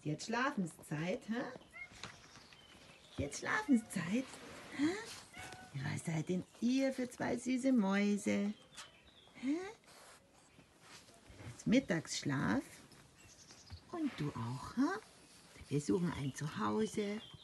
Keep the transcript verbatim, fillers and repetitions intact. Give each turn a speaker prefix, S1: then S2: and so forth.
S1: Jetzt Schlafenszeit, hä? Jetzt Schlafenszeit, hä? Was seid denn ihr für zwei süße Mäuse? Hä? Jetzt Mittagsschlaf. Und du auch, hä? Wir suchen ein Zuhause.